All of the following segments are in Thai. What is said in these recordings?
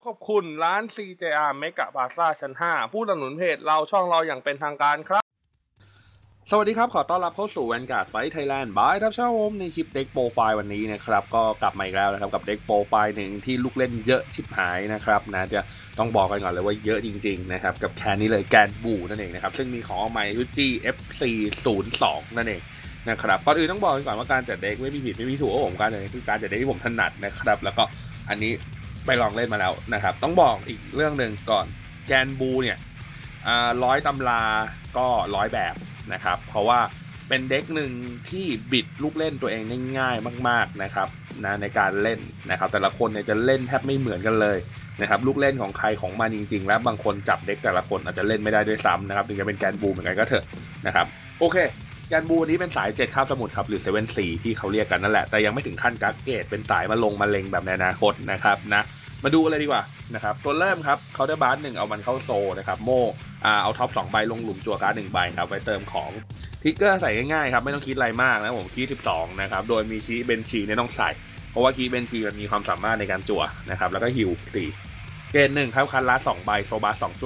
ขอบคุณร้าน CJR เมกะพลาซ่าชั้น 5 ผู้สนับสนุนเพจเราช่องเราอย่างเป็นทางการครับสวัสดีครับขอต้อนรับเข้าสู่ Vanguard Fight Thailand บายทับชาวโฮมในคลิปเด็กโปรไฟล์วันนี้นะครับก็กลับมาอีกแล้วนะครับกับเด็กโปรไฟล์หนึ่งที่ลูกเล่นเยอะชิบหายนะครับนะจะต้องบอกกันก่อนเลยว่าเยอะจริงๆนะครับกับแคนนี้เลยแกนบูนั่นเองนะครับซึ่งมีของออกมาคือ GFC02 นั่นเองนะครับก่อนอื่นต้องบอกก่อนว่าการจัดเด็กไม่มีผิดไม่มีถูกผมการจัดเด็กคือการจัดเด็กที่ผมถนัดนะครับแล้วก็อันนี้ไปลองเล่นมาแล้วนะครับต้องบอกอีกเรื่องหนึ่งก่อนแกนบูเนี่ย100 ตำราก็100 แบบนะครับเพราะว่าเป็นเด็กหนึ่งที่บิดลูกเล่นตัวเองได้ง่ายมากๆนะครับนะในการเล่นนะครับแต่ละคนเนี่ยจะเล่นแทบไม่เหมือนกันเลยนะครับลูกเล่นของใครของมันจริงๆแล้วบางคนจับเด็กแต่ละคนอาจจะเล่นไม่ได้ด้วยซ้ำนะครับถึงจะเป็นแกนบูเหมือนกันก็เถอะนะครับโอเคแกนบูนี้เป็นสาย7คาบสมุทรครับหรือ7-4ที่เขาเรียกกันนั่นแหละแต่ยังไม่ถึงขั้นกักเกตเป็นสายมาเล็งแบบในอนาคตนะครับนะมาดูอะไรดีกว่านะครับตัวเริ่มครับเคาน์เตอร์บาร์1เอามันเข้าโซนะครับโมเอาท็อป2ใบลงหลุมจั่วการ์ด1ใบครับไว้เติมของทิกเกอร์ใส่ง่ายๆครับไม่ต้องคิดอะไรมากนะผมคีย์12นะครับโดยมีคีย์เบนชีเนี่ยต้องใส่เพราะว่าคีย์เบนชีมันมีความสามารถในการจั่วนะครับแล้วก็ฮิล4เกณฑ์1ครับคันละ2ใบโซบาร์2จั่ว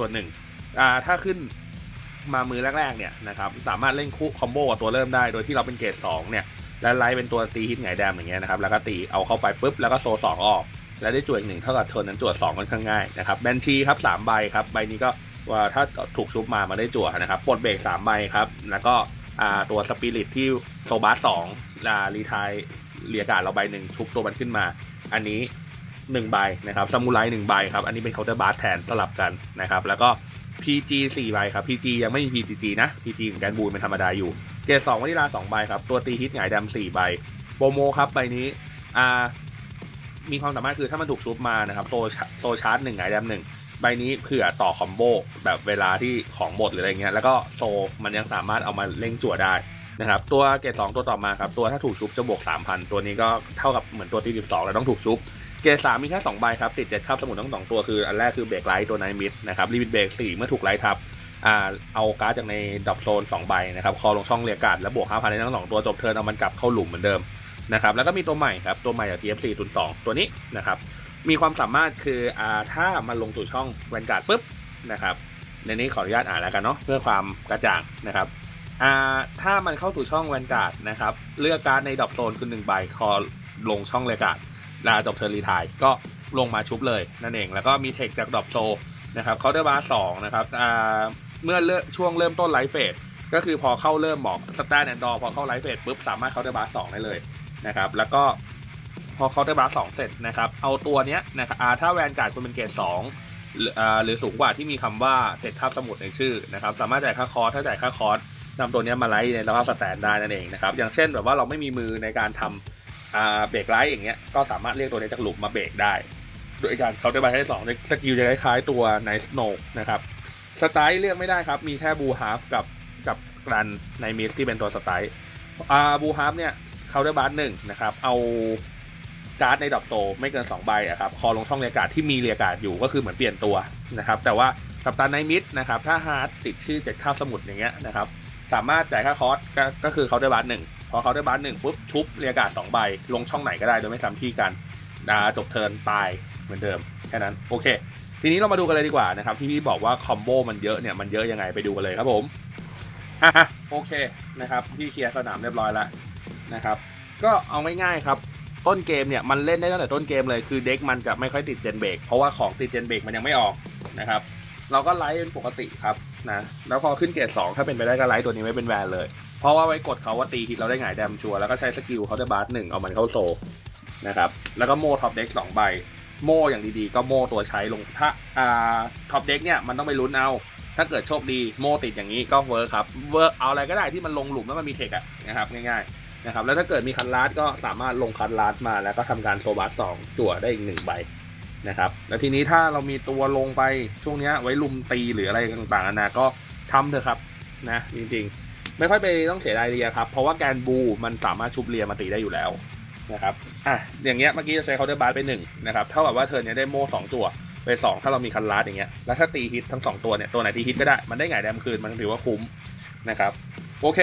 1ถ้าขึ้นมามือแรกๆเนี่ยนะครับสามารถเล่นคู่คอมโบกับตัวเริ่มได้โดยที่เราเป็นเกรด2เนี่ยและไลท์เป็นตัวตีฮิตไงแดมอย่างเงี้ยนะครับแล้วก็ตีเอาเข้าไปปุ๊บแล้วก็โซ2ออกแล้วได้จั่วอีก1เท่ากับเทิร์นนั้นจั่ว2ค่อนข้างง่ายนะครับแบนชีครับ3ใบครับใบนี้ก็ว่าถ้าถูกชุบมาได้จั่วนะครับปลดเบรก3ใบครับแล้วก็ตัวสปิริตที่โซบาร์2รีไทร์เรียกการเราใบ1ชุบตัวมันขึ้นมาอันนี้1ใบนะครับซามูไร1ใบครับอันนี้เป็นเคาน์เตอร์บาร์แทนสลับกันนะครับแล้วก็ PG 4ใบครับ PG ยังไม่มี PGG นะ PG เหมือนกันบูนเป็นธรรมดาอยู่เกรด2วานิลา2ใบครับตัวตีฮิตหงายดำ4ใบโปรโมครับใบนี้มีความสามารถคือถ้ามันถูกชุบมานะครับโซชาร์จ1หงายดำ1ใบนี้เผื่อต่อคอมโบแบบเวลาที่ของหมดหรืออะไรเงี้ยแล้วก็โซมันยังสามารถเอามาเล่งจั่วได้นะครับตัวเกรด2ตัวต่อมาครับตัวถ้าถูกชุบจะบวก 3,000 ตัวนี้ก็เท่ากับเหมือนตัวที่12แล้วต้องถูกชุบเกรด3มีแค่2ใบครับติด7คาบสมุดทั้ง2ตัวคืออันแรกคือเบรกไลท์ตัวไนมิดนะครับลิมิตเบรก4เมื่อถูกไลท์ทับเอาการ์ดจากในดรอปโซน2ใบนะครับคอลงช่องเรียกการ์ดแล้วบวก 5,000 ในทั้ง2ตัวจบเทิร์นเอามันกลับเข้าหลุมเหมือนเดิมนะครับแล้วก็มีตัวใหม่ครับตัวใหม่จาก GFC02 ตัวนี้นะครับมีความสามารถคือถ้ามันลงสู่ช่องแวนการ์ดปุ๊บนะครับในนี้ขออนุญาตอ่านแล้วกันเนาะเพื่อความกระจ่างนะครับถ้ามันเข้าสู่ช่องแวนการ์ดนะครับเลือกการ์ดในดรอปโซนคือ1ใบคอลงช่องเรียกการ์ดจบเทิร์นรีไทร์ก็ลงมาชุบเลยนั่นเองแล้วก็มีเทคจากดรอปโซนะครับเคาน์เตอร์บาร์2นะครับเมื่อช่วงเริ่มต้นไลฟ์เฟสก็คือพอเข้าเริ่มบอกสแตนแอนด์ดอร์พอเข้าไลฟ์เฟสปุ๊บสามารถเคาน์เตอร์บาร์2ได้เลยนะครับแล้วก็พอเคาน์เตอร์บาร์2เสร็จนะครับเอาตัวเนี้ยนะครับถ้าแวนการ์ดคุณเป็นเกรด2หรือสูงกว่าที่มีคำว่า7คาบสมุดในชื่อนะครับสามารถจ่ายค่าคอร์สถ้าจ่ายค่าคอร์สนำตัวนี้มาไลฟ์ในสภาพสแตนได้นั่นเองนะครับอย่างเช่นแบบว่าเราไม่มีมือในการทำเบรกไลท์อย่างเงี้ยก็สามารถเรียกตัวนี้จากหลุมมาเบรกได้โดยการเคาน์เตอร์บาร์ที่2สกิลจะคล้ายๆตัวไนท์สโนว์นะครับสไตล์เลือกไม่ได้ครับมีแค่บูฮาร์ฟกับกรันในมิสที่เป็นตัวสไตล์บูฮาร์ฟเนี่ยเคาน์เตอร์บาร์1นะครับเอาการ์ดในดรอปโซไม่เกิน2ใบครับคอลงช่องเรียกการ์ดที่มีเรียกการ์ดอยู่ก็คือเหมือนเปลี่ยนตัวนะครับแต่ว่ากัปตันไนมิสนะครับถ้าฮาร์ดติดชื่อ7คาบสมุดอย่างเงี้ยนะครับสามารถจ่ายค่าคอร์สก็คือเคาน์เตอร์บาร์1พอเคาน์เตอร์บาร์1ปุ๊บชุบเรียกการ์ด2ใบลงช่องไหนก็ได้โดยไม่ซ้ำที่กันจบเทิร์นตายเหมือนเดิมแค่นั้นโอเคทีนี้เรามาดูกันเลยดีกว่านะครับที่พี่บอกว่าคอมโบมันเยอะเนี่ยมันเยอะยังไงไปดูกันเลยครับผมโอเคนะครับพี่เคลียร์สนามเรียบร้อยแล้วนะครับก็เอาง่ายๆครับต้นเกมเนี่ยมันเล่นได้ตั้งแต่ต้นเกมเลยคือเด็กมันจะไม่ค่อยติดเจนเบรกเพราะว่าของติดเจนเบรกมันยังไม่ออกนะครับเราก็ไลท์เป็นปกติครับนะแล้วพอขึ้นเกรด2ถ้าเป็นไปได้ก็ไลท์ตัวนี้ไม่เป็นแวนเลยเพราะว่าไว้กดเขาว่าตีฮิตเราได้หงายแดมชัวร์แล้วก็ใช้สกิลเขาได้บาร์1เอามันเข้าโซนะครับแล้วก็โม่ท็อปเด็ก2ใบโม่อย่างดีๆก็โม่ตัวใช้ลงถ้าท็อปเด็กเนี่ยมันต้องไปลุ้นเอาถ้าเกิดโชคดีโม่ติดอย่างนี้ก็เวิร์คครับเวิร์คเอาอะไรก็ได้ที่มันลงหลุมแล้วมันมีเทคนะครับง่ายๆนะครับแล้วถ้าเกิดมีคันลาดก็สามารถลงคันลาดมาแล้วก็ทำการโซบัส2จั่วได้อีก1ใบนะครับแล้วทีนี้ถ้าเรามีตัวลงไปช่วงนี้ไว้ลุมตีหรืออะไรต่างๆนะก็ทำเถอะครับนะจริงๆไม่ค่อยไปต้องเสียดายเรียครับเพราะว่าแกนบูมันสามารถชุบเรียมาตีได้อยู่แล้วนะครับอย่างเงี้ยเมื่อกี้จะใช้เคาน์เตอร์บาร์ไป1นะครับเท่ากับว่าเทิร์นนี้ได้โม่2จั่วไป2ถ้าเรามีคันลาดอย่างเงี้ยแล้วถ้าตีฮิตทั้ง2ตัวเนี่ยตัวไหนที่ฮิตก็ได้มันได้หงายแดมคืนมันถือว่าคุ้มนะครับโอเค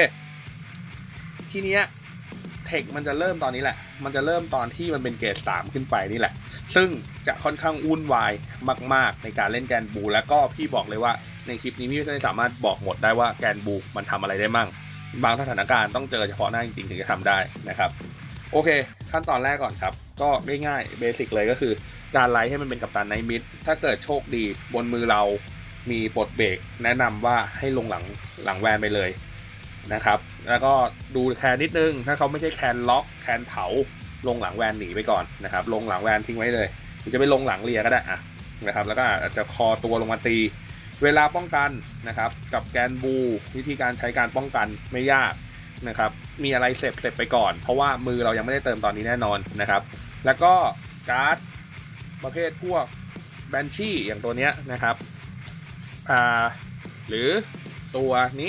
ทีเนี้ยเทคมันจะเริ่มตอนนี้แหละมันจะเริ่มตอนที่มันเป็นเกรด3ขึ้นไปนี่แหละซึ่งจะค่อนข้างวุ่นวายมากๆในการเล่นแกนบูแล้วก็พี่บอกเลยว่าในคลิปนี้พี่ไม่สามารถบอกหมดได้ว่าแกนบูมันทำอะไรได้มั่งบางสถานการณ์ต้องเจอเฉพาะหน้าจริงๆถึงจะทำได้นะครับโอเคขั้นตอนแรกก่อนครับก็ง่ายๆเบสิกเลยก็คือการไลท์ให้มันเป็นกัปตันไนท์มิดถ้าเกิดโชคดีบนมือเรามีปลดเบรกแนะนำว่าให้ลงหลังแวนไปเลยนะครับแล้วก็ดูแคนนิดนึงถ้าเขาไม่ใช่แคนล็อกแคนเผาลงหลังแวนหนีไปก่อนนะครับลงหลังแวนทิ้งไว้เลยหรือจะไปลงหลังเรียก็ได้อะนะครับแล้วก็อาจจะคอตัวลงมาตีเวลาป้องกันนะครับกับแกนบูวิธีการใช้การป้องกันไม่ยากนะครับมีอะไรเสร็จไปก่อนเพราะว่ามือเรายังไม่ได้เติมตอนนี้แน่นอนนะครับแล้วก็การ์ดประเภทพวกแบนชี่อย่างตัวเนี้ยนะครับหรือตัวนี้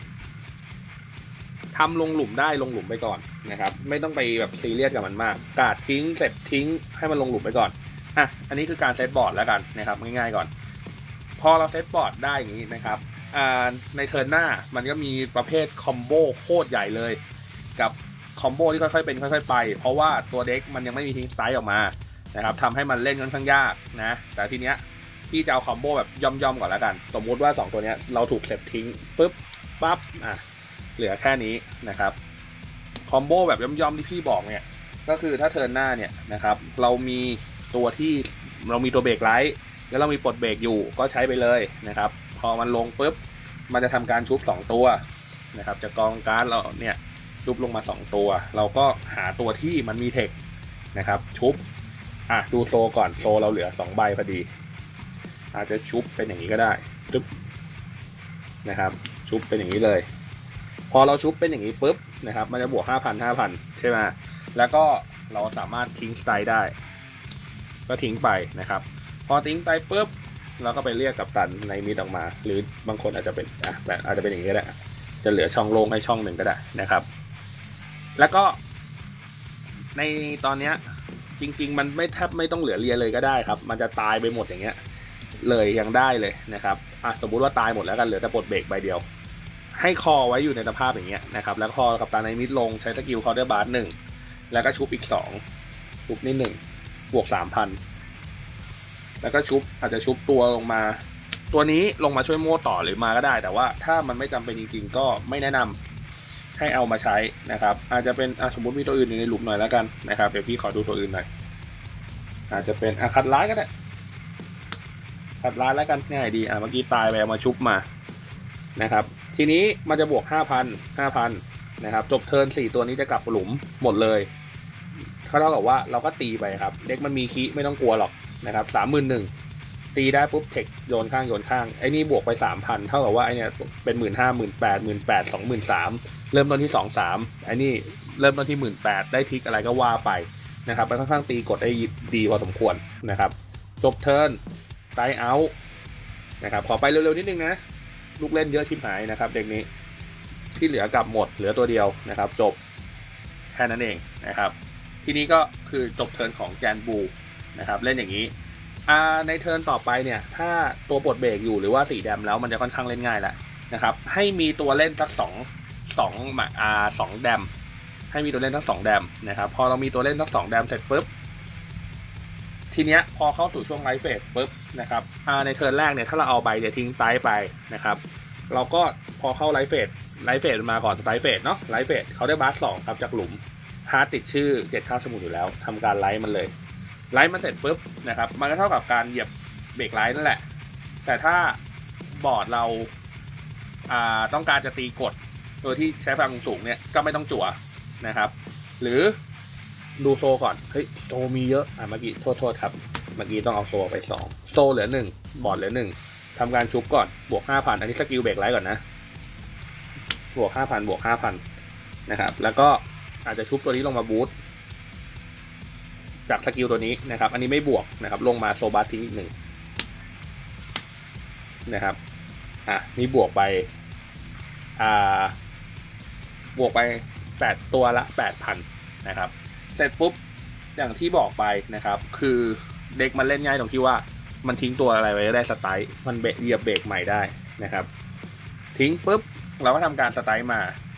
ทำลงหลุมได้ลงหลุมไปก่อนนะครับไม่ต้องไปแบบซีเรียสกับมันมากกาดทิ้งเสร็จทิ้งให้มันลงหลุมไปก่อนอันนี้คือการเซตบอร์ดแล้วกันนะครับง่ายๆก่อนพอเราเซตบอร์ดได้อย่างนี้นะครับในเทิร์นหน้ามันก็มีประเภทคอมโบโคตรใหญ่เลยกับคอมโบที่ค่อยๆเป็นค่อยๆไปเพราะว่าตัวเด็กมันยังไม่มีทิ้งสไตล์ออกมานะครับทำให้มันเล่นค่อนข้างยากนะแต่ทีเนี้ยพี่จะเอาคอมโบแบบย่อมๆก่อนแล้วกันสมมุติว่า2ตัวเนี้ยเราถูกเซตทิ้งปุ๊บปั๊บเหลือแค่นี้นะครับคอมโบแบบย่อมๆที่พี่บอกเนี่ยก็คือถ้าเทิร์นหน้าเนี่ยนะครับเรามีตัวเบรกไลท์แล้วเรามีปลดเบรกอยู่ก็ใช้ไปเลยนะครับพอมันลงปุ๊บมันจะทำการชุบ2ตัวนะครับจะกองการ์ดเราเนี่ยชุบลงมา2ตัวเราก็หาตัวที่มันมีเทคนะครับชุบดูโซก่อนโซเราเหลือ2ใบพอดีอาจจะชุบเป็นอย่างนี้ก็ได้ตึ๊บนะครับชุบเป็นอย่างนี้เลยพอเราชุบเป็นอย่างนี้ปุ๊บนะครับมันจะบวก 5,000 ใช่ไหมแล้วก็เราสามารถทิ้งสไตล์ได้ก็ทิ้งไปนะครับพอทิ้งไปปุ๊บเราก็ไปเรียกกัปตันในมิดออกมาหรือบางคนอาจจะเป็นแบบอาจจะเป็นอย่างนี้ก็ได้จะเหลือช่องโล่งให้ช่องหนึ่งก็ได้นะครับแล้วก็ในตอนนี้จริงๆมันแทบไม่ต้องเหลือเรียเลยก็ได้ครับมันจะตายไปหมดอย่างเงี้ยเลยยังได้เลยนะครับสมมุติว่าตายหมดแล้วกันเหลือแต่ปลดเบรกใบเดียวให้คอไว้อยู่ในสภาพอย่างเงี้ยนะครับแล้วคอกับตาในมิดลงใช้สกิลคอร์เดอร์บาร์1แล้วก็ชุบอีก2ชุบนี่1บวก 3,000 แล้วก็ชุบอาจจะชุบตัวลงมาตัวนี้ลงมาช่วยโม่ต่อหรือมาก็ได้แต่ว่าถ้ามันไม่จำเป็นจริงๆก็ไม่แนะนำให้เอามาใช้นะครับอาจจะเป็นสมมติมีตัวอื่นอยู่ในหลุมหน่อยแล้วกันนะครับเดี๋ยวพี่ขอดูตัวอื่นหน่อยอาจจะเป็นคัดร้ายก็ได้คัดร้ายแล้วกันง่ายดีเมื่อกี้ตายไปเอามาชุบมานะครับทีนี้มันจะบวก 5,000 นะครับจบเทิร์น4ตัวนี้จะกลับหลุมหมดเลยเขาเท่ากับว่าเราก็ตีไปครับเด็กมันมีคีไม่ต้องกลัวหรอกนะครับ31,000ตีได้ปุ๊บเทคโยนข้างไอ้นี่บวกไป 3,000 เท่ากับว่าไอ้นี่เป็น15,000 18,000 23,000เริ่มต้นที่ 23,000ไอ้นี่เริ่มต้นที่ 18,000ได้ทิกอะไรก็ว่าไปนะครับมันค่อนข้างตีกดได้ดีพอสมควรนะครับจบเทิร์นไทม์เอาท์นะครับขอไปเร็วๆนิดนึงนะลูกเล่นเยอะชิบหายนะครับเด็กนี้ที่เหลือกลับหมดเหลือตัวเดียวนะครับจบแค่นั้นเองนะครับทีนี้ก็คือจบเทิร์นของแกนบูนะครับเล่นอย่างนี้ในเทิร์นต่อไปเนี่ยถ้าตัวปลดเบรกอยู่หรือว่า4แดมแล้วมันจะค่อนข้างเล่นง่ายแล้วนะครับให้มีตัวเล่นสัก2แดมให้มีตัวเล่นสัก2แดมนะครับพอเรามีตัวเล่นสัก2แดมเสร็จปุ๊บทีเนี้ยพอเข้าสู่ช่วงไลฟ์เฟสปุ๊บนะครับในเทิร์นแรกเนี่ยถ้าเราเอาใบเดี๋ยวทิ้งไตไปนะครับเราก็พอเข้าไลฟ์เฟสมาก่อนไลฟ์เฟสเนาะไลฟ์เฟสเขาได้บาส2ครับจากหลุมฮาร์ดติดชื่อ7ข้าวสมุนอยู่แล้วทำการไลฟ์มันเลยไลฟ์มันเสร็จปุ๊บนะครับมันก็เท่ากับการเหยียบเบรกไลฟ์นั่นแหละแต่ถ้าบอร์ดเราต้องการจะตีกดโดยที่ใช้พลังสูงเนี่ยก็ไม่ต้องจั่วนะครับหรือดูโซก่อนเฮ้ยโซมีเยอะเมื่อกี้โทษครับเมื่อกี้ต้องเอาโซไป2โซเหลือ1บอร์ดเหลือ1ทำการชุบก่อนบวก 5,000 อันนี้สกิลเบรกไลท์ก่อนนะบวก 5,000 บวก 5,000 นะครับแล้วก็อาจจะชุบตัวนี้ลงมาบูสต์จากสกิลตัวนี้นะครับอันนี้ไม่บวกนะครับลงมาโซบาทิ้งอีก1นะครับนี่บวกไป8ตัวละ 8,000 นะครับเสร็จปุ๊บอย่างที่บอกไปนะครับคือเด็กมันเล่นง่ายตรงที่ว่ามันทิ้งตัวอะไรไว้ได้สไตล์มันเหยียบเบรกใหม่ได้นะครับทิ้งปุ๊บเราก็ทำการสไตล์มา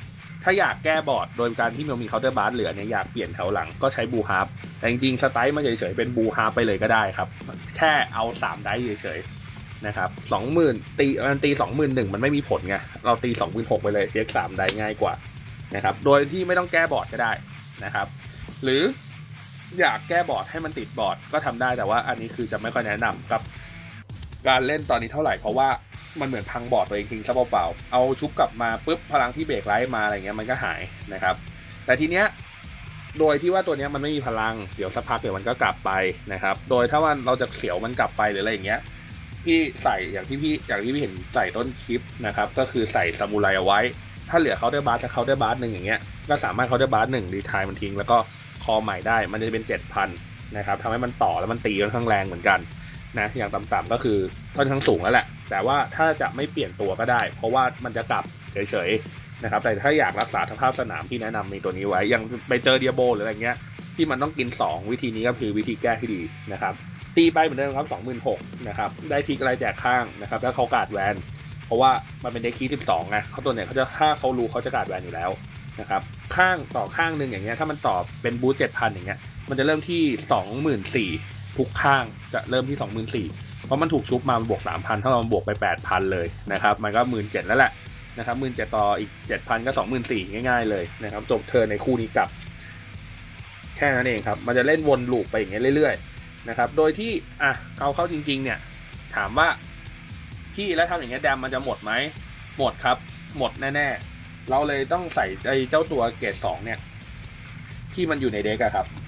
ถ้าอยากแก้บอร์ดโดยการที่มันมีเคาน์เตอร์บาร์เหลือเนี่ยอยากเปลี่ยนแถวหลังก็ใช้บูฮาร์ปแต่จริงๆสไตล์มาเฉยๆเป็นบูฮาร์ปไปเลยก็ได้ครับแค่เอา3ไดเฉยๆนะครับ20,000ตี21,000มันไม่มีผลไงเราตี26,000ไปเลยเช็ค3ไดง่ายกว่านะครับโดยที่ไม่ต้องแก้บอร์ดก็ได้นะครับหรืออยากแก้บอร์ดให้มันติดบอร์ดก็ทำได้แต่ว่าอันนี้คือจะไม่ค่อยแนะนำกับการเล่นตอนนี้เท่าไหร่เพราะว่ามันเหมือนพังบอร์ดตัวเองทิ้งซะเปล่าๆเอาชุบกลับมาปุ๊บพลังที่เบรกไลท์มาอะไรเงี้ยมันก็หายนะครับแต่ทีเนี้ยโดยที่ว่าตัวนี้มันไม่มีพลังเดี๋ยวสักพักเดี๋ยวมันก็กลับไปนะครับโดยถ้าว่าเราจะเขียวมันกลับไปหรืออะไรอย่างเงี้ยพี่ใส่อย่างที่พี่เห็นใส่ต้นคลิปนะครับก็คือใส่ซามูไรเอาไว้ถ้าเหลือเคาน์เตอร์บาร์สักเคาน์เตอร์บาร์หนึ่งอย่างเงี้ยก็สามารถเคาน์เตอร์บาร์หนึ่งรีไทร์มันทิ้งแล้วก็คอใหม่ได้มันจะเป็น 7,000 นะครับทำให้มันต่อแล้วมันตีค่อนข้างแรงเหมือนกันนะอย่างต่ำๆก็คือค่อนข้างสูงแล้วแหละแต่ว่าถ้าจะไม่เปลี่ยนตัวก็ได้เพราะว่ามันจะกลับเฉยๆนะครับแต่ถ้าอยากรักษาสภาพสนามที่แนะนำมีตัวนี้ไว้ยังไปเจอเดียโบหรืออะไรเงี้ยที่มันต้องกิน2วิธีนี้ก็คือวิธีแก้ที่ดีนะครับตีไปเหมือนเดิมครับ26,000นะครับได้ทีอะไรแจกข้างนะครับแล้วเขากาดแวนเพราะว่ามันเป็นเด็กคี12ไงเขาตัวเนี่ยเขาจะถ้าเขารู้เขาจะกาดแวนอยู่แล้วนะครับข้างต่อข้างหนึ่งอย่างเงี้ยถ้ามันต่อเป็นบูท 7,000 อย่างเงี้ยมันจะเริ่มที่ 24,000ทุกข้างจะเริ่มที่ 24,000เพราะมันถูกชุบมาบวก 3,000 ถ้าเราบวกไป 8,000 เลยนะครับมันก็ 17,000 แล้วแหละนะครับ17,000ต่ออีก 7,000 ก็ 24,000ง่ายๆเลยนะครับจบเทิร์นในคู่นี้กลับแค่นั้นเองครับมันจะเล่นวนลูปไปอย่างเงี้ยเรื่อยๆนะครับโดยที่เข้าจริงๆเนี่ยถามว่าพี่แล้วทำอย่างเงี้ยแดมมันจะหมดไหมหมดครับหมดแน่ๆเราเลยต้องใส่ไอ้เจ้าตัวเกรด2เนี่ยที่มันอยู่ในเด็กอะครับ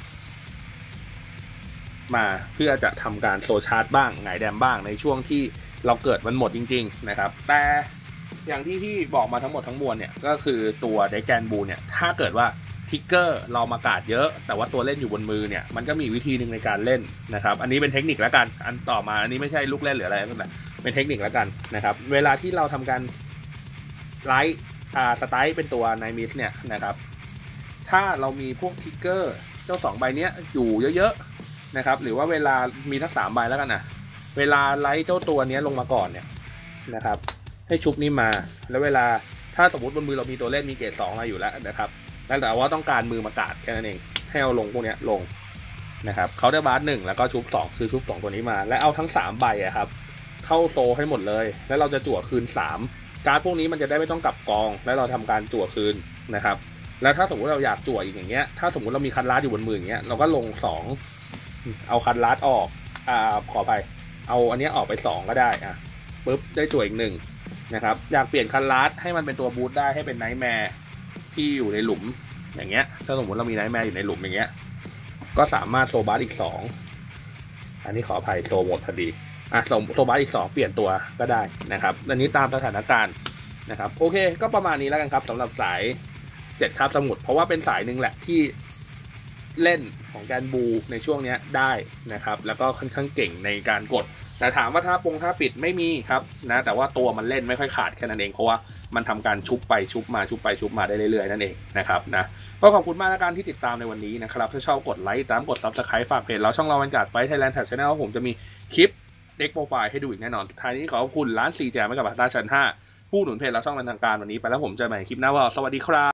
มาเพื่อจะทำการโซชาร์จบ้างหงายแดมบ้างในช่วงที่เราเกิดมันหมดจริงๆนะครับแต่อย่างที่พี่บอกมาทั้งหมดทั้งมวลเนี่ยก็คือตัวเด็กแกนบูเนี่ยถ้าเกิดว่าทิกเกอร์เรามากาดเยอะแต่ว่าตัวเล่นอยู่บนมือเนี่ยมันก็มีวิธีหนึ่งในการเล่นนะครับอันนี้เป็นเทคนิคแล้วกันอันต่อมาอันนี้ไม่ใช่ลูกเล่นหรืออะไรนั่นแหละเป็นเทคนิคแล้วกันนะครับเวลาที่เราทำการไลท์สไตล์เป็นตัวไนมิสเนี่ยนะครับถ้าเรามีพวกทิกเกอร์เจ้า2ใบเนี้ยอยู่เยอะๆนะครับหรือว่าเวลามีทั้ง3ใบแล้วกันนะเวลาไลท์เจ้าตัวนี้ลงมาก่อนเนี่ยนะครับให้ชุบนี้มาแล้วเวลาถ้าสมมติบนมือเรามีตัวเล่นมีเกรด2มาอยู่แล้วนะครับแต่ว่าต้องการมือมากาดแค่นั้นเองให้เอาลงพวกนี้ลงนะครับเขาได้บาร์1แล้วก็ชุบ2คือชุบ2ตัวนี้มาและเอาทั้ง3ใบครับเข้าโซให้หมดเลยแล้วเราจะจั่วคืน3การ์ดพวกนี้มันจะได้ไม่ต้องกลับกองแล้วเราทำการจั่วคืนนะครับแล้วถ้าสมมติเราอยากจั่วอีกอย่างเงี้ยถ้าสมมติเรามีคันลาดอยู่บนมืออย่างเงี้ยเราก็ลง2เอาคันลาดออกขอไปเอาอันนี้ออกไป2ก็ได้ปุ๊บได้จั่วอีก1นะครับอยากเปลี่ยนคันลาดให้มันเป็นตัวบูทได้ให้เป็นไนท์แมร์ที่อยู่ในหลุมอย่างเงี้ยถ้าสมมติเรามีไนท์แมร์อยู่ในหลุมอย่างเงี้ยก็สามารถโซบัสอีก2อันนี้ขออภัยโซหมดพอดีโซบัสอีก2เปลี่ยนตัวก็ได้นะครับอันนี้ตามสถานการณ์นะครับโอเคก็ประมาณนี้แล้วกันครับสำหรับสาย7คาบสมุทรเพราะว่าเป็นสายหนึ่งแหละที่เล่นของแกนบูในช่วงนี้ได้นะครับแล้วก็ค่อนข้างเก่งในการกดแต่ถามว่าถ้าปิดไม่มีครับนะแต่ว่าตัวมันเล่นไม่ค่อยขาดแค่นั้นเองเพราะว่ามันทำการชุบไปชุบมาชุบไปชุบมาได้เรื่อยๆนั่นเองนะครับนะก็ขอบคุณมากในการที่ติดตามในวันนี้นะครับถ้าชอบกดไลค์ตามกด Subscribe ฝากเพจเราช่องเราบรรยากาศไฟไทยแลนด์แท็บชาแนลผมจะมีคลิปเด็กโปรไฟล์ให้ดูอีกแน่นอนท้ายนี้ขอบคุณร้านซีแจมให้กับบัตรชั้น5ผู้หนุนเพจเราช่องเป็นทางการวันนี้ไปแล้วผมเจอกันใหม่คลิปหน้าว่าสวัสดีครับ